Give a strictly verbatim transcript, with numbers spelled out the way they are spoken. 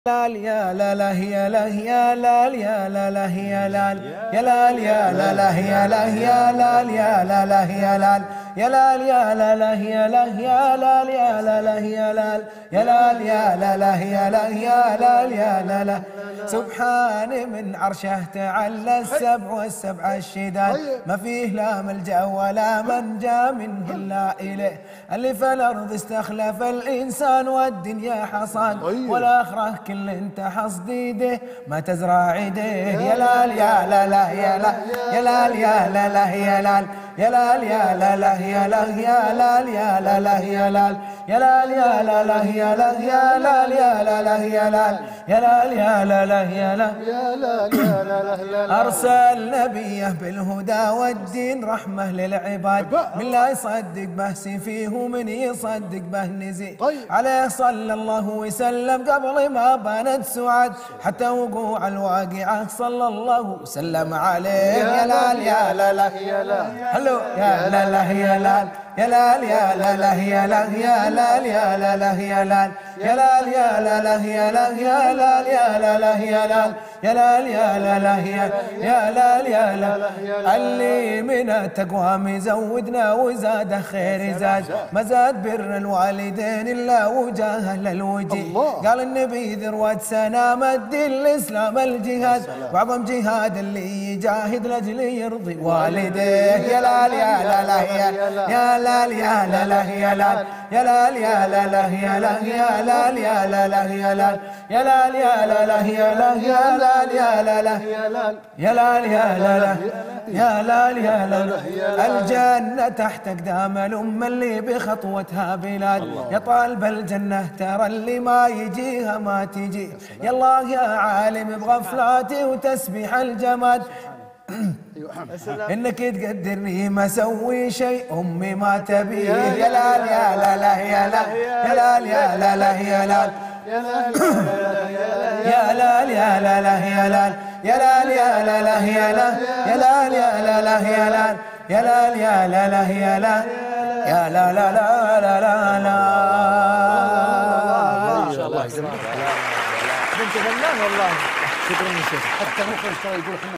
لال يا لا لا يا لا يا لال يا لا لا يا لال يا لال يا لا لا يا لا يا لال يا لا لا يا لال يا لال يا لا لا يا لا يا لال يا لا لا يا لال يا لال يا لا لا يا لا يا لال يا لا لا سبحان من عرشه تعلى السبع والسبع الشداد ما فيه لا ملجأ ولا منجا منه إلا إليه اللي في الأرض استخلف الإنسان والدنيا حصاد والآخرة كل انت حصديده ما تزرع عيديه يا لال يا لا لا يا لا يا لال يا لا لا يا لال يا لال يا لا لا يا لا يا لال يا لا لا يا لال يا لال يا لا لا يا لا يا لال يا لا لا يا لال يا لال يا لا لا يا لا يا لال يا لا لا أرسل نبيه بالهدى والدين رحمة للعباد من لا يصدق به سيفيه ومن يصدق به نزيه عليه صلى الله وسلم قبل ما بانت سعاد حتى وقوع الواقعة صلى الله وسلم عليه يا لال يا لا لا يا لا هلو يا لا لا يا لال يا لال يا لا لا يا لا يا لال يا لا لا يا لال يا لال يا لا لا يا لا يا لال يا لا لا يا لال يا لال يا لا لا يا لال يا لا اللي من التقوى مزودنا وزاد خير زاد ما زاد بر الوالدين الا وجاه للوجه قال النبي ذروة سنام الدين الاسلام الجهاد واعظم جهاد اللي يجاهد لاجل يرضي والديه يا لال يا لا لا يا لال يا لا لا يا لال يا لال يا لا لا يا لا يا لال يا لا لا يا لال يا لال يا لا لا يا لا يا لال يا لا لا يا لال يا لا لا يا لال يا لا الجنة تحت أقدام الأمة اللي بخطوتها بلاد يا طالب الجنة ترى اللي ما يجيها ما تجي يا الله يا عالم بغفلاتي وتسبيح الجماد إنك تقدرني ما أسوي شيء أمي ما تبيه يا لال يا لا لا يا لا يا لال يا لا لا يا لال يا لال يا لا لا يا لال يا لال يا لا لا يا لا يا لال يا لا لا يا لال يا لال يا لا لا يا لا يا لا لا لا لا لا لا ما شاء الله بنت فنان والله. شكرا يا شيخ. حتى مخرج ترى يقول